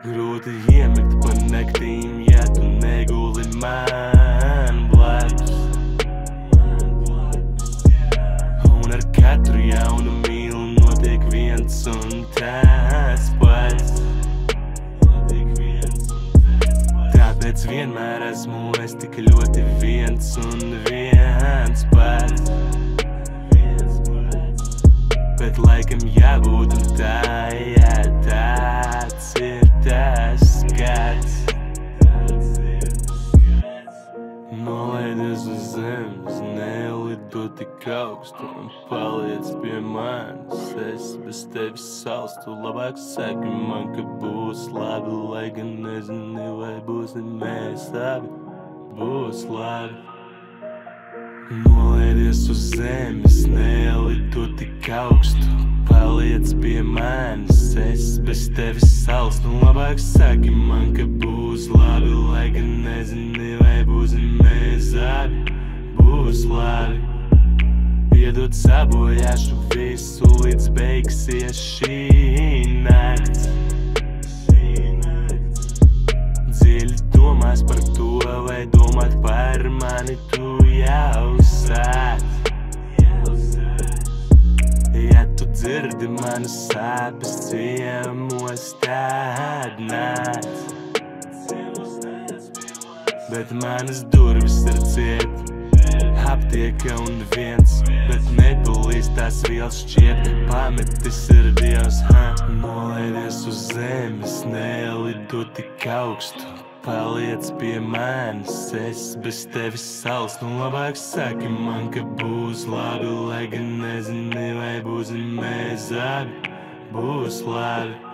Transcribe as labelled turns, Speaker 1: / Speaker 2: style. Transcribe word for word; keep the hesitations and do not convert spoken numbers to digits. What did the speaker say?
Speaker 1: Grūti iemigt pa naktīm, ja tu neguli man blakus. Un ar katru jaunu mīlu notiek viens un tas pats. Tāpēc vienmēr esmu es tik ļoti viens un viens pats. Bet laikam jābūt un tā, jā, tāds ir tas skats. Nolaidies uz zemes, nelido tik augstu un paliec pie manis. Es bez tevis salstu, labāk saki man, ka būs labi, lai gan nezini, vai būsim mēs abi. Būs labi. Nolaidies uz zemes, nelido tik augstu, paliec pie manis. Es bez tevis salstu, labāk saki man, ka būs labi, lai gan nezini, vai būsim mēs abi. Būs labi. Piedod, sabojāšu visu, līdz beigsies šī nakts. Dziļi domās par to, vai domāt par mani tu jau sāc. Ja tu dzirdi manas sāpes ciemos, tad nāc. Bet manas durvis ir ciet, aptieka un viens, bet nepalīdz tās vielas šķiet. Pametis ir Dievs, ha? Nolaidies uz zemes, nelido tik augstu, paliec pie manis. Es bez tevis salstu, labāk saki man, ka būs labi, lai gan nezini, vai būsim mēs abi. Būs labi.